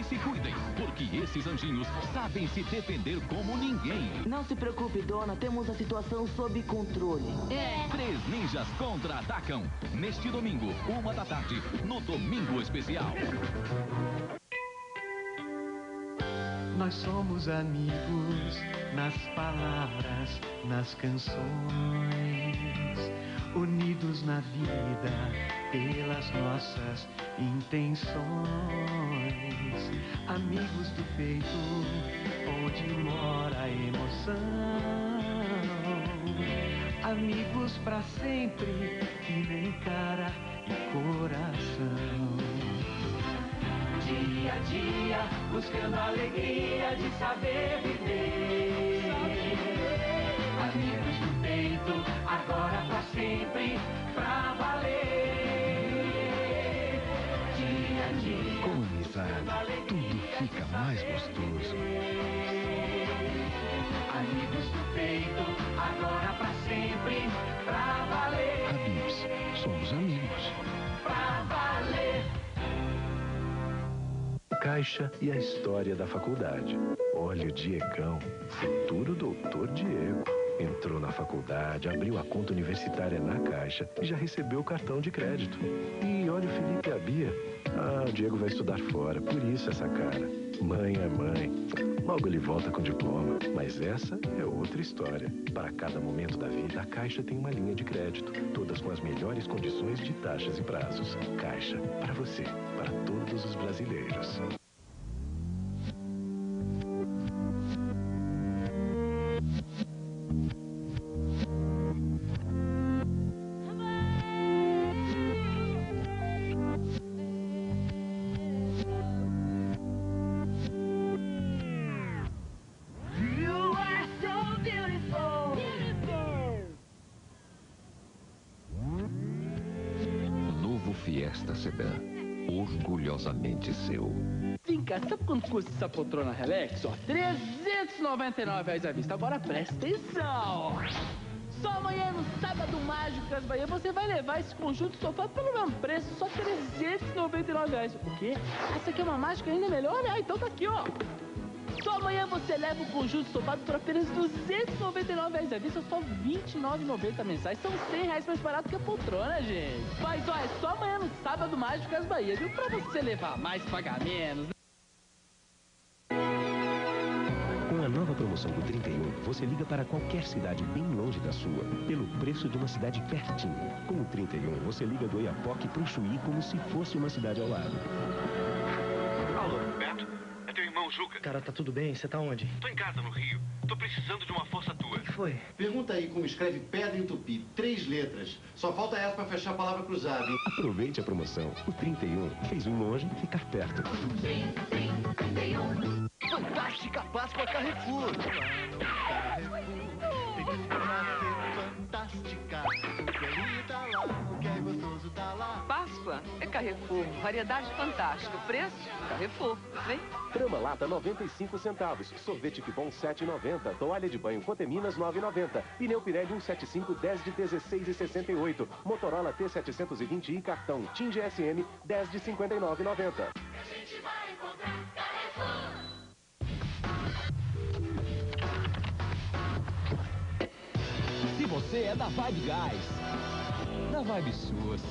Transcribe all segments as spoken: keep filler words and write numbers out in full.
se cuidem, porque esses anjinhos sabem se defender como ninguém. Não se preocupe, dona, temos a situação sob controle. É. Três ninjas contra-atacam. Neste domingo, uma da tarde, no Domingo Especial. Nós somos amigos nas palavras, nas canções, unidos na vida pelas nossas intenções, amigos do peito, onde mora a emoção, amigos pra sempre, que nem cara e coração. Dia a dia, buscando a alegria de saber viver. Amigos do peito, agora pra sempre, pra valer. Dia a dia, com amizade, tudo fica mais gostoso. Amigos do peito, agora pra sempre, pra valer. Habib's, somos amigos. Pra valer. Caixa e a história da faculdade. Olha o Diegão, futuro doutor Diego. Entrou na faculdade, abriu a conta universitária na Caixa e já recebeu o cartão de crédito. E olha o Felipe e a Bia. Ah, o Diego vai estudar fora, por isso essa cara. Mãe é mãe. Logo ele volta com diploma. Mas essa é outra história. Para cada momento da vida, a Caixa tem uma linha de crédito. Todas com as melhores condições de taxas e prazos. Caixa, para você, para todos os brasileiros. Fiesta Sedan, orgulhosamente seu. Vem cá, sabe quanto custa essa poltrona Relax? Ó, trezentos e noventa e nove reais à vista. Agora presta atenção. Só amanhã, no Sábado Mágico das Bahia, você vai levar esse conjunto de sofá pelo mesmo preço, só trezentos e noventa e nove reais. O quê? Essa aqui é uma mágica ainda melhor? Ah, então tá aqui, ó. Só amanhã você leva o conjunto de sofá por apenas duzentos e noventa e nove reais à vista, só vinte e nove reais e noventa centavos mensais. São cem reais mais barato que a poltrona, gente. Mas, ó, é só amanhã no Sábado Mágico das Bahia, viu? Pra você levar mais, pagar menos. Com a nova promoção do trinta e um, você liga para qualquer cidade bem longe da sua, pelo preço de uma cidade pertinho. Com o trinta e um, você liga do Oiapoque para o Chuí como se fosse uma cidade ao lado. Alô, Beto? É teu irmão Juca. Cara, tá tudo bem? Você tá onde? Tô em casa, no Rio. Tô precisando de uma força tua. O que foi? Pergunta aí como escreve pedra em tupi. Três letras. Só falta essa pra fechar a palavra cruzada, hein? Aproveite a promoção. O trinta e um fez um longe ficar perto. trinta e um. Fantástica Páscoa Carrefour. Carrefour tem tudo pra ser fantástica. O que é lindo tá lá, o que é gostoso tá lá. Páscoa é Carrefour. Variedade fantástica. Preço? Carrefour. Vem. Trama lata noventa e cinco centavos. Sorvete Pipom sete e noventa. Toalha de banho Conteminas nove e noventa. Pneu Pirelli cento e setenta e cinco dez de dezesseis e sessenta e oito. Motorola T setecentos e vinte e cartão TIM G S M dez de cinquenta e nove e noventa. A gente vai encontrar Carrefour. Se você é da Vibe Gás, da Vibe Sussa,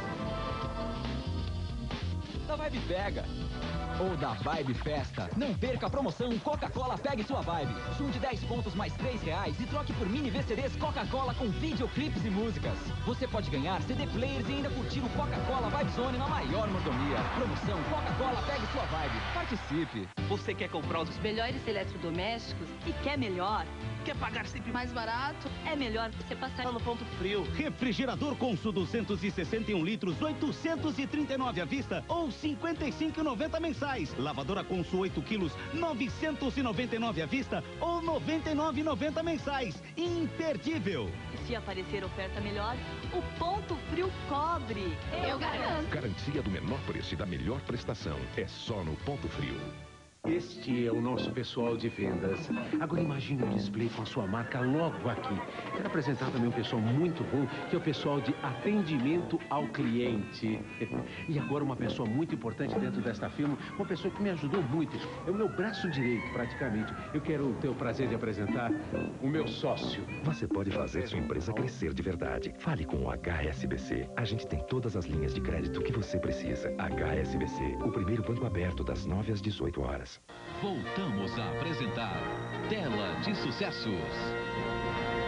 da Vibe Pega ou da Vibe Festa, não perca a promoção Coca-Cola Pegue Sua Vibe. Junte dez pontos mais três reais e troque por mini V C Ds Coca-Cola com videoclipes e músicas. Você pode ganhar C D players e ainda curtir o Coca-Cola Vibe Zone na maior mordomia. Promoção Coca-Cola Pegue Sua Vibe. Participe. Você quer comprar os melhores eletrodomésticos e quer melhor? Quer pagar sempre Mais barato? É melhor você passar no ponto frio. Refrigerador Consul duzentos e sessenta e um litros, oitocentos e trinta e nove à vista ou cinquenta e cinco reais e noventa centavos mensais. Lavadora Consul oito quilos, novecentos e noventa e nove à vista ou noventa e nove reais e noventa centavos mensais. Imperdível! Se aparecer oferta melhor, o Ponto Frio cobre. Eu garanto. Garantia do menor preço e da melhor prestação. É só no Ponto Frio. Este é o nosso pessoal de vendas. Agora imagine um display com a sua marca logo aqui. Quero apresentar também um pessoal muito bom, que é o pessoal de atendimento ao cliente. E agora uma pessoa muito importante dentro desta firma, uma pessoa que me ajudou muito. É o meu braço direito, praticamente. Eu quero ter o prazer de apresentar o meu sócio. Você pode fazer sua empresa crescer de verdade. Fale com o H S B C. A gente tem todas as linhas de crédito que você precisa. H S B C, o primeiro banco aberto das nove às dezoito horas. Voltamos a apresentar Tela de Sucessos.